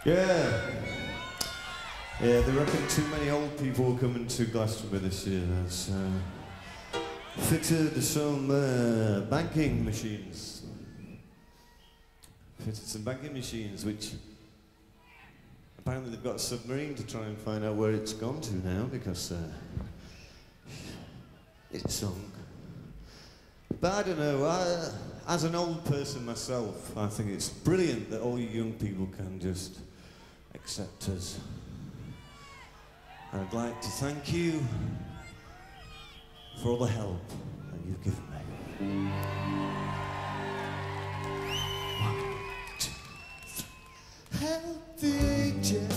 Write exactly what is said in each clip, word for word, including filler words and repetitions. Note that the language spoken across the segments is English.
Yeah. Yeah, they reckon too many old people coming to Glastonbury this year. That's uh, fitted some uh, banking machines. Fitted some banking machines, which apparently they've got a submarine to try and find out where it's gone to now because uh, it's sunk. But I don't know, I, as an old person myself, I think it's brilliant that all you young people can just accept us. I'd like to thank you for all the help that you've given me. One, two, three. Help the agent.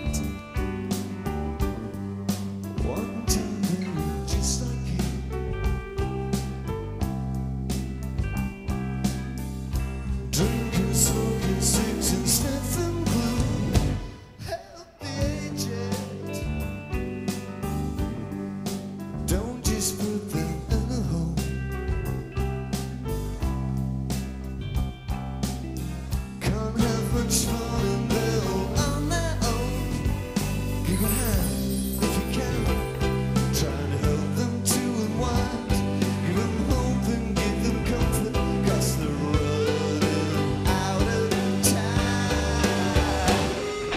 Want to be just like him. Drinking, smoking, cigs and sniff and glue. Help the agent. Don't just put them in a hole. Can't have much fun and they're all on their own. Give a hand if you can. Trying to help them to unwind. Give them hope and give them comfort, 'cause they're running out of time.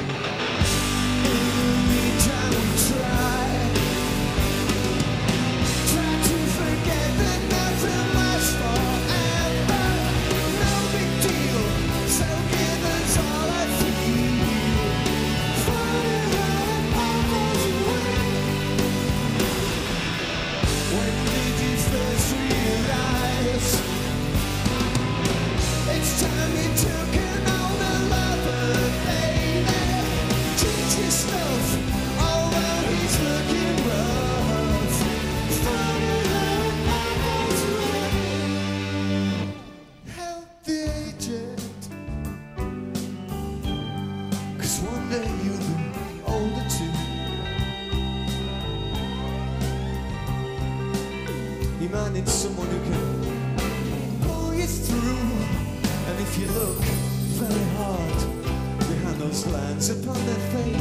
In the meantime we try. Try to forget that nothing lasts forever. No big deal, so give us all I feel. Falling out almost away. When did you first realize it's time you took an older lover, baby? Change your stuff, although he's looking rough. Falling out almost away. Help the agent, 'cause one day you'll be older too. You might need someone who can pull you through. And if you look very hard behind those lines upon their face,